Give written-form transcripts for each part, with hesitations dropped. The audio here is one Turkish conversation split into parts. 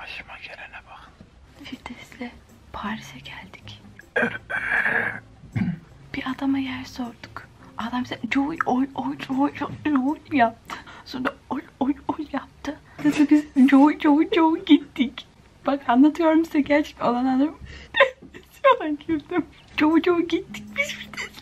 Başıma gelene bak. Firdevs'le Paris'e geldik. Bir adama yer sorduk. Adam bize oy oy oy oy oy yaptı. Sonra oy oy oy yaptı. Sonra biz oy oy oy gittik. Bak anlatıyorum size gerçek olan adam. Şu an güldüm. Oy oy gittik biz Firdevs'le.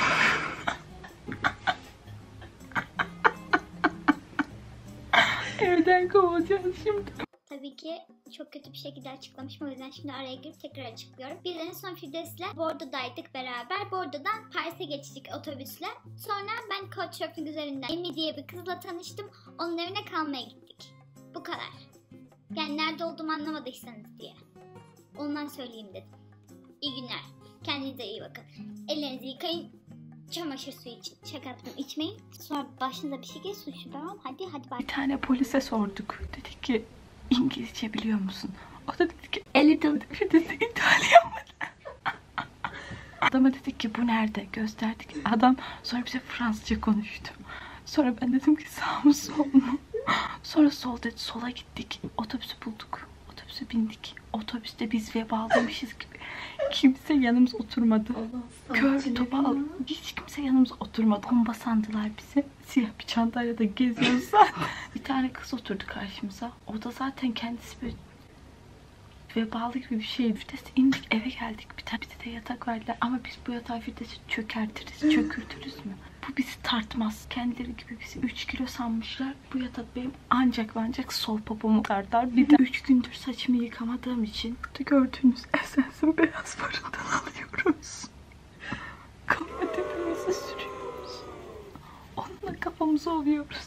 Evden kovulacağız şimdi. Tabii ki çok kötü bir şekilde açıklamışım. O yüzden şimdi araya girip tekrar açıklıyorum. Biz en son Firdevs'le Bordeaux'daydık beraber. Bordeaux'dan Paris'e geçtik otobüsle. Sonra ben Couchsurfing üzerinden Emi diye bir kızla tanıştım. Onun evine kalmaya gittik. Bu kadar. Yani nerede olduğumu anlamadıysanız diye. Ondan söyleyeyim dedim. İyi günler. Kendinize iyi bakın. Ellerinizi yıkayın. Çamaşır suyu için. Şaka yaptım. İçmeyin. Sonra başınıza bir şey gelsin. Tamam. Hadi bay. Bir tane polise sorduk. Dedik ki İngilizce biliyor musun? O da dedi ki a little Firdevs'le İtalyan mı? Adama dedik ki bu nerede? Gösterdik. Adam sonra bize Fransızca konuştu. Sonra ben dedim ki sağ mı sol mu? Sonra sol dedi. Sola gittik. Otobüsü bulduk. Otobüse bindik. Otobüste biz vebalıymışız gibi. Kimse yanımıza oturmadı. Kör topal. Hiç kimse yanımıza oturmadı. Bomba sandılar bize. Siyah bir çantayla da geziyoruz zaten. Bir tane kız oturdu karşımıza. O da zaten kendisi böyle vebalı gibi bir şeydi. Firdevs'e indik eve geldik. Bir tane bize de yatak verdiler. Ama biz bu yatağı Firdevs'e çökertiriz. Çökürtürüz mü? Bu bizi tartmaz. Kendileri gibi bizi 3 kilo sanmışlar. Bu yatak benim ancak sol popomu tartar. Bir de 3 gündür saçımı yıkamadığım için burada gördüğünüz esensin beyaz farından alıyoruz. Kafa tepemize sürüyoruz. Onunla kafamızı oluyoruz.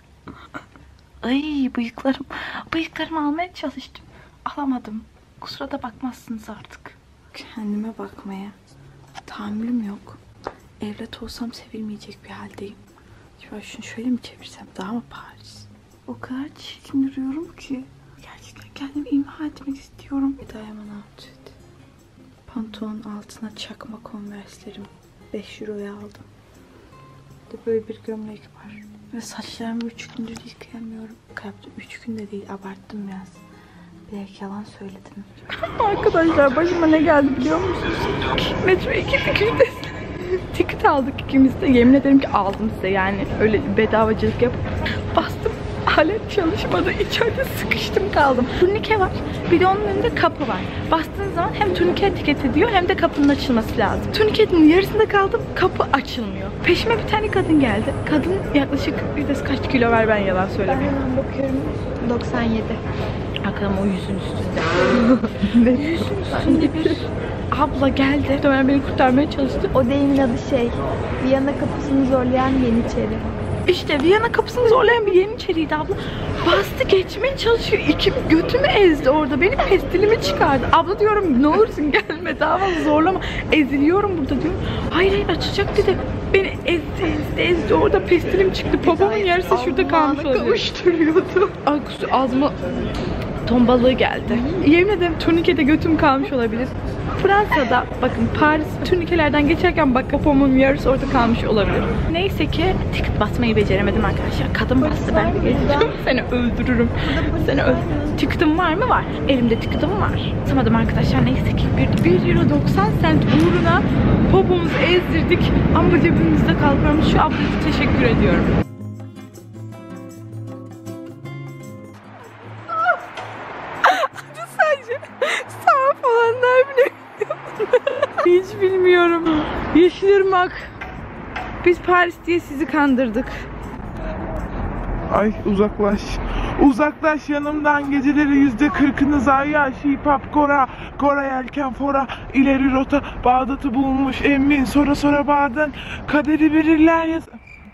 Ay bıyıklarımı almaya çalıştım. Alamadım. Kusura da bakmazsınız artık. Kendime bakmaya tahammülüm yok. Evlat olsam sevilmeyecek bir haldeyim. Acaba şunu şöyle mi çevirsem daha mı Paris? O kadar çirkin duruyorum ki. Gerçekten kendimi imha etmek istiyorum. Diamond outfit. Pantolonun altına çakma Converse'lerim. 5 euroya aldım. Burada böyle bir gömlek var. Ve saçlarımı 3 gündür yıkayamıyorum. 3 günde değil, abarttım biraz. Belki yalan söyledim. Arkadaşlar başıma ne geldi biliyor musunuz? Metroya gittik Firdevs'le. Ticket aldık ikimiz de. Yemin ederim ki aldım size, yani öyle bedavacılık yapıp bastım. Alet çalışmadı. İçeride sıkıştım kaldım. Turnike var. Bir de onun önünde kapı var. Bastığınız zaman hem turnike etiket ediyor hem de kapının açılması lazım. Turniketin yarısında kaldım. Kapı açılmıyor. Peşime bir tane kadın geldi. Kadın yaklaşık bir kaç kilo var, ben yalan söylemeyeyim. Ben hemen bakıyorum. 97. Bakalım o yüzün üstünde. Yüzün üstünde bir abla geldi. Muhtemelen beni kurtarmaya çalıştı. O deyimin adı Viyana kapısını zorlayan Yeniçeri. İşte Viyana kapısını zorlayan bir Yeniçeriydi abla. Bastı geçmeye çalışıyor. İkimiz götümü ezdi orada. Benim pestilimi çıkardı. Abla diyorum ne olursun gelme, daha fazla zorlama. Eziliyorum burada diyorum. Hayır açacak dedi. Beni ezdi. Orada pestilim çıktı. Popomun yarısı şurada kalmış olabilir. Kavuşturuyordu. Ay ağzıma ton balığı geldi. Yemin ederim turnikede götüm kalmış olabilir. Fransa'da bakın Paris turnikelerden geçerken bak popomun yarısı orada kalmış olabilir. Neyse ki ticket basmayı beceremedim arkadaşlar. Kadın bastı, ben de geçeceğim. Seni öldürürüm. Ticket'ım var mı? Var. Elimde ticket'ım var. Basamadım arkadaşlar. Neyse ki 1 euro 90 cent uğruna popomuzu ezdirdik. Ama cebimizde kalmış. Şu ablaya teşekkür ediyorum. Sağ falanlar bile hiç bilmiyorum. Yeşilırmak. Biz Paris diye sizi kandırdık. Ay uzaklaş yanımdan, geceleri %40'ını zayi şipap Kora yelken fora, ileri rota Bağdat'ı bulmuş emmin, sonra Bağdat'ın kaderi verirler ya.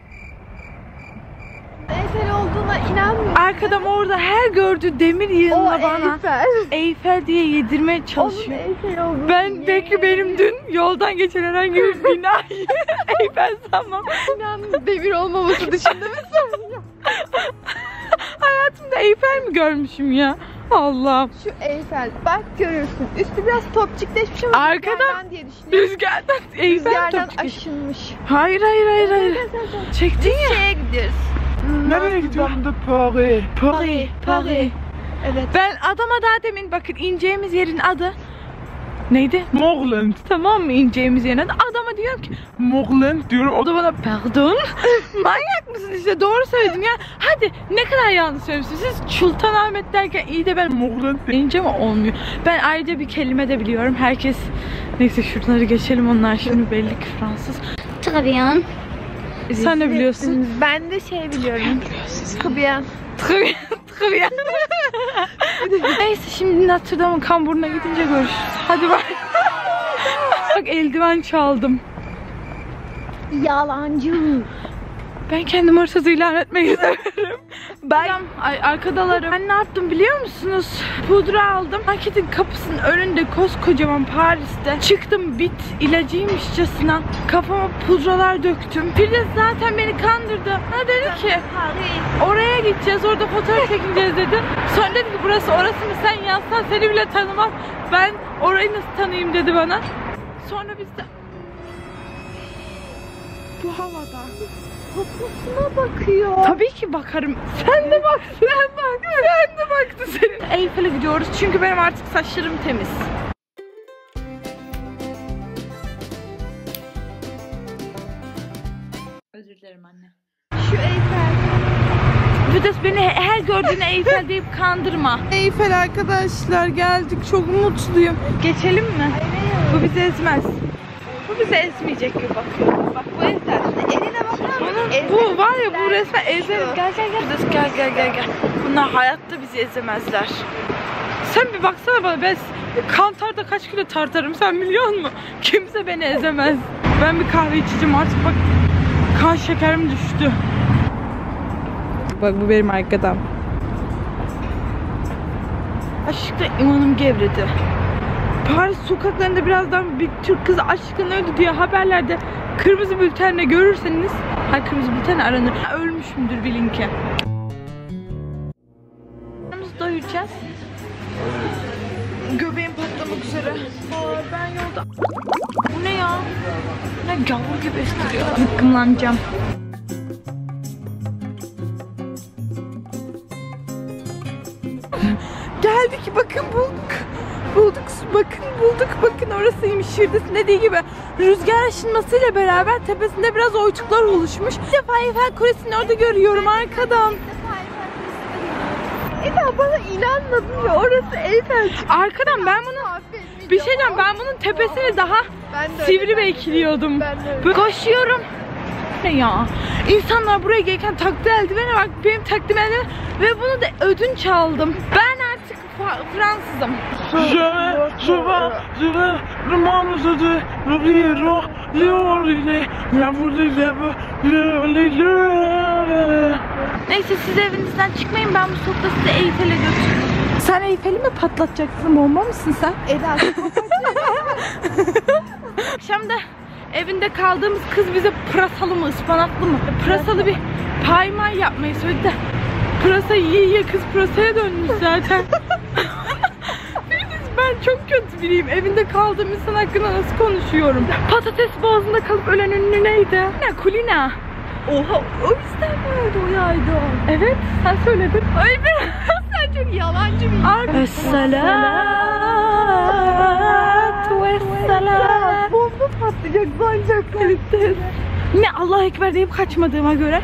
Eyfel olduğuna inanmıyorum. Arkadam orada her gördüğü demir yığınla bana Eyfel. Eyfel diye yedirmeye çalışıyor. Ben belki benim dün yoldan geçen herhangi bir binayı Eyfel sanmam. Demir olmaması dışında mı sanıyor? Hayatımda Eyfel mi görmüşüm ya? Allah. Şu Eyfel bak görürsün. Üstü biraz topçukleşmiş ama arkadan diye düşünüyorum. Rüzgardan Eyfel Rüzgardan topçuk. aşınmış. Hayır. Çektin ya. Şeye gidiyoruz. Nereye gidiyorsun? Paris. Paris. Evet. Ben adama daha demin bakın ineceğimiz yerin adı neydi? Mogland. Tamam mı ineceğimiz yerin adı? Adama diyorum ki Mogland diyorum. o da bana pardon. Manyak mısın işte doğru söyledim ya. Hadi ne kadar yanlış söylemişsin. Siz Sultanahmet derken iyi de ben Mogland. deyince mi olmuyor? Ben ayrıca bir kelime de biliyorum. Herkes neyse şunları geçelim onlar şimdi belli ki Fransız. Travian. Sen ne biliyorsun? Ben de şey biliyorum. Kıbıyan. Tıkıyan. Neyse şimdi Notre Dame'ın kamburuna gidince görüşürüz. Hadi bak. Bak eldiven çaldım. Yalancı. Ben kendimi hırsız ilan etmeyi severim. Arkadalarım. Ben ne yaptım biliyor musunuz? Pudra aldım. Marketin kapısının önünde koskocaman Paris'te. Çıktım bit ilacıymışçasına. Kafama pudralar döktüm. Firdevs zaten beni kandırdı. Ha dedi ki oraya gideceğiz orada fotoğraf çekeceğiz dedi. Sonra dedi ki burası orası mı sen yazsan seni bile tanımam. Ben orayı nasıl tanıyayım dedi bana. Sonra biz de bu havada Poposuna bakıyor. tabii ki bakarım. Sen de bak. Sen bak. Sen de baktı senin. Eyfel'e gidiyoruz çünkü benim artık saçlarım temiz. Özür dilerim anne. Şu Eyfel. Firdevs beni her gördüğüne Eyfel deyip kandırma. Eyfel arkadaşlar geldik. Çok mutluyum. Geçelim mi? Bu bizi ezmez. Bu bizi ezmeyecek gibi bakıyor. Bak bu ezer. Eline bakar mısın? Bu var ya bu resmen ezer. Gel gel. Bunlar hayatta bizi ezemezler. Sen bir baksana bana ben kantarda kaç kilo tartarım sen biliyor musun? Kimse beni ezemez. Ben bir kahve içeceğim artık bak. Kan şekerim düştü. Bak bu benim arkadaşım. Aşkta imanım gevredi. Paris sokaklarında birazdan bir Türk kızı aşkın öldü diye haberlerde kırmızı bültenle görürseniz, kırmızı bülten aranır. Ölmüşümdür bilin ki. Yalnız doyuracağız. Göbeğim patlamak üzere. Ben yolda. Bu ne ya? Ne gavur gibi estiriyor. Zıkkımlanacağım. Geldik bakın bulduk bakın orasıymış. Firdevs'in dediği gibi rüzgar aşınmasıyla beraber tepesinde biraz oytuklar oluşmuş. Bir defa Eyfel Kulesi'ni orada görüyorum arkadan. Eda bana inanmadın ya orası Eyfel. Arkadan ben bunu bir şey diyeceğim ben bunun tepesini daha sivri bekliyordum. Koşuyorum. Ne ya? İnsanlar buraya gelirken taktığı eldivene bak benim taktığım eldiven ve bunu da ödünç aldım. Ben artık Fransızım. Neyse siz evinizden çıkmayın ben bu sokakta sizi Eyfel'e götürürüm. Sen Eyfel'i mi patlatacaksın? Bomba mısın sen? Eda. Akşam da evinde kaldığımız kız bize pırasalı mı ıspanaklı mı? Pırasalı bir paymay yapmayı söyledi de pırasa yiye kız pırasaya dönmüş zaten. Ben çok kötü biriyim. Evinde kaldığım insan hakkında nasıl konuşuyorum? Patates boğazında kalıp ölen ünlü neydi? Kulina. Oha o bizden mi öldü o yaydı? Evet sen söyledin. Ay ben Sen çok yalancı bir Esselatu vesselam. Bomba patlayacak zannedecekler. Ne Allahu Ekber deyip kaçmadığıma göre.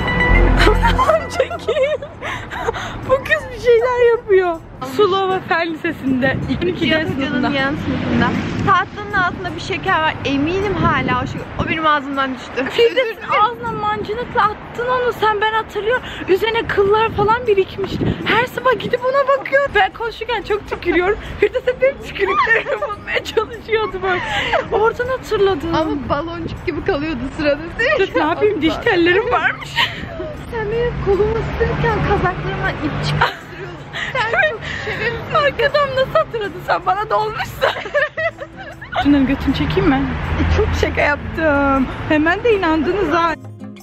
Çekil. Bu kız bir şeyler yapıyor. Sulova Fen Lisesi'nde 2. sınıfında. Yan sınıfında. Tatlının altında bir şeker var. Eminim hala o şeker. O benim ağzımdan düştü. Firdevs'in ağzına mancınıkla attın onu sen ben hatırlıyorum. Üzerine kıllar falan birikmiş. Her sabah gidip ona bakıyor. Ben konuşurken çok tükürüyorum. Firdevs hep benim tükürüklerimi bulmaya çalışıyordu böyle. Oradan hatırladım. Ama baloncuk gibi kalıyordu sırada değil mi? Ne yapayım diş tellerim varmış. Sen benim kolumu ısırırken kazaklarımdan ip çıkarttırıyordun. Sen çok şerefsiz. Arkadan nasıl hatırladın sen bana dolmuşsun. Şunların götünü çekeyim mi? Çok şaka yaptım. Hemen de inandınız ha.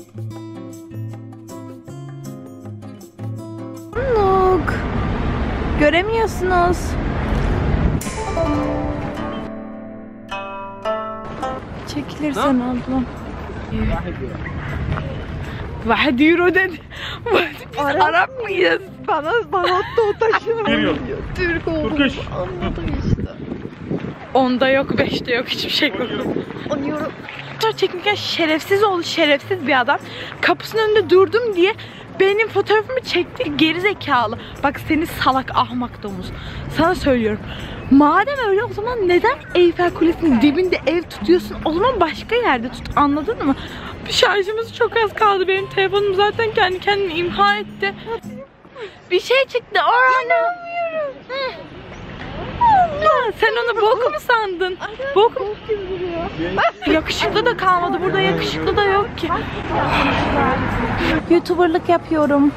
Look. Göremiyorsunuz. Çekilirsen ablam. Vahed euro dedi. Biz Arap mıyız? bana attı o taşı. Geliyor. Türk olduğunu Turkish. anladım işte. 10'da yok, 5'te yok, hiçbir şey yok. Anlıyorum. Fotoğraf çekmişken şerefsiz oldu, şerefsiz bir adam. Kapısının önünde durdum diye benim fotoğrafımı çekti, gerizekalı. Bak seni salak ahmak domuz. Sana söylüyorum. Madem öyle o zaman neden Eyfel Kulesi'nin dibinde ev tutuyorsun? O zaman başka yerde tut, anladın mı? Şarjımız çok az kaldı. Benim telefonum zaten kendi kendini imha etti. Bir şey çıktı. Orada. Sen onu bok mu sandın? Bok mu? Yakışıklı da kalmadı. Burada yakışıklı da yok ki. YouTuber'lık yapıyorum.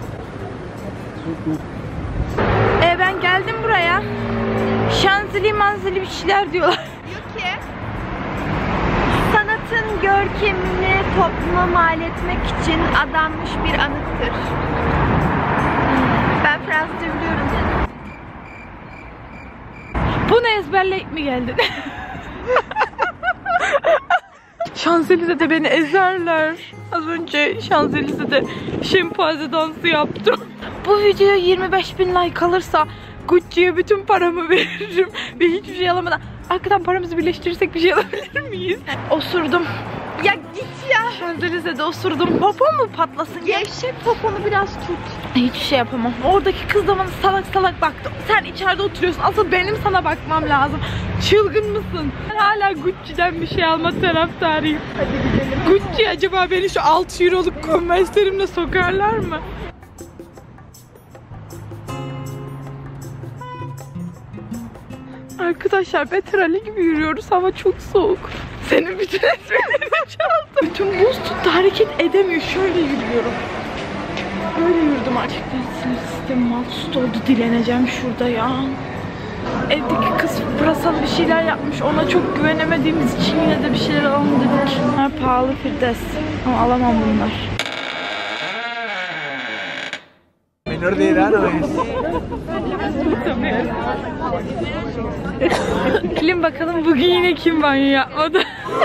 Ben geldim buraya. Şanzeli manzeli bir şeyler diyorlar. Diyor ki sanatın görkemini topluma mal etmek için adanmış bir anıttır. Ben Fransızca biliyorum dedim. Bunu ezberleyip mi geldin? Şanzelize'de beni ezerler. Az önce Şanzelize'de şempanze dansı yaptım. Bu videoya 25.000 like alırsa Gucci'ye bütün paramı veririm ve hiçbir şey alamadan. Arkadan paramızı birleştirirsek bir şey alabilir miyiz? Osurdum. Ya git ya. Şanzelize'de osurdum. Popom mu patlasın? Gevşek poponu biraz tut. Hiçbir şey yapamam. Oradaki kız da bana salak salak baktı. Sen içeride oturuyorsun. Asıl benim sana bakmam lazım. Çılgın mısın? Ben hala Gucci'den bir şey alma taraftarıyım. Hadi gidelim. Gucci acaba beni şu 6 euroluk konverslerimle sokarlar mı? Arkadaşlar Petrali gibi yürüyoruz. Hava çok soğuk. Senin bütün esmerlerini çaldı. Bütün buz tuttu. Hareket edemiyor. Şöyle yürüyorum. Böyle yürüdüm artık. Sinir sistemim alt üst oldu. Dileneceğim şurada ya. Evdeki kız pırasalı bir şeyler yapmış. Ona çok güvenemediğimiz için yine de bir şeyler alalım dedik. Bunlar pahalı Firdevs. Ama alamam bunlar. Menor de edad no es. Bilin bakalım bugün yine kim banyo yapmadı?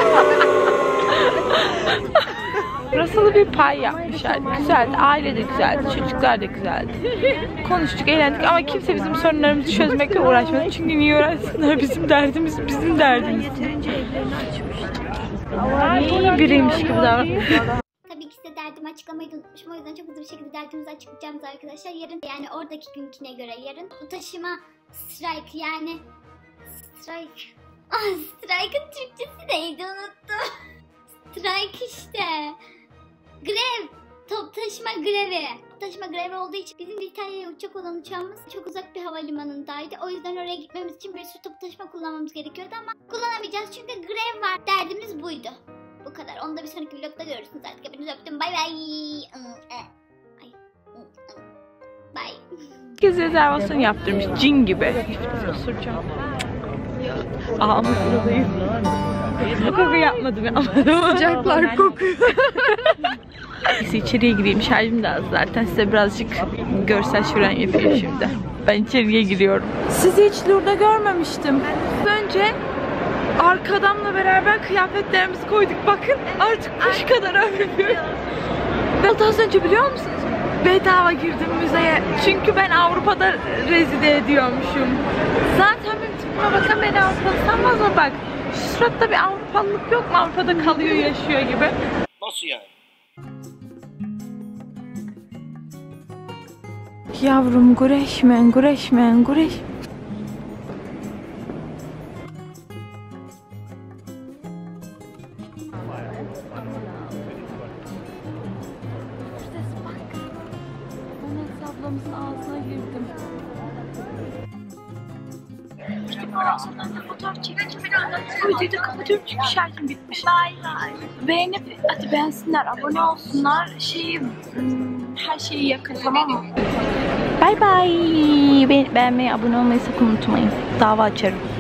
Pırasalı bir pay yapmışlar. Güzeldi. Aile de güzeldi. Çocuklar da güzeldi. Konuştuk, eğlendik ama kimse bizim sorunlarımızı çözmekle uğraşmadı. Çünkü niye uğraşsınlar? Bizim derdimiz, bizim derdimiz. Yeterince evlerini açmıştı. İyi biriymiş gibi davranıyor. Tabii ki size derdimi açıklamayı da unutmuşum. O yüzden çok hızlı bir şekilde derdimizi açıklayacağız arkadaşlar. Yarın yani oradaki günküne göre yarın bu taşıma strike yani strike. Strike'ın Türkçesi neydi unuttum. Strike işte. Grev. Top taşıma grevi. Top taşıma grevi olduğu için bizim İtalya'ya uçacak olan uçağımız çok uzak bir havalimanındaydı. O yüzden oraya gitmemiz için bir sürü top taşıma kullanmamız gerekiyordu ama kullanamayacağız çünkü grev var. Derdimiz buydu. Bu kadar. Onu da bir sonraki vlogda görürsünüz artık. Hepinizi öptüm. Bay bay. Bay. Herkes rezervasyon yaptırmış. Cin gibi. Osuracağım. Ağzımdayım. Koku yapmadım ya. Sıcaklar kokuyor. Neyse içeriye gireyim. Şarjım da az zaten. Size birazcık görsel şölen yapayım şimdi. Ben içeriye giriyorum. Sizi hiç Lourdes'da görmemiştim. Önce arkadamla beraber kıyafetlerimizi koyduk. Bakın artık kuş kadar övülüyor. Ve az önce biliyor musunuz? Bedava girdim müzeye. Çünkü ben Avrupa'da rezide ediyormuşum. Zaten benim tipime bakan beni Avrupalı sanmaz mı bak? Şu suratta bir Avrupalılık yok mu? Avrupa'da kalıyor, yaşıyor gibi. Nasıl yani? Yavrum güreşmen, güreşmen, güreş. Ablamızın ağzına girdim. Fotoğraf çekeceğim. Bu videoyu da kapatıyorum çünkü şarjım bitmiş. Beğenip hadi beğensinler, abone olsunlar. Her şeyi yakın, tamam mı? Bye bye. Beğenmeyi, abone olmayı sakın unutmayın. Dava açarım.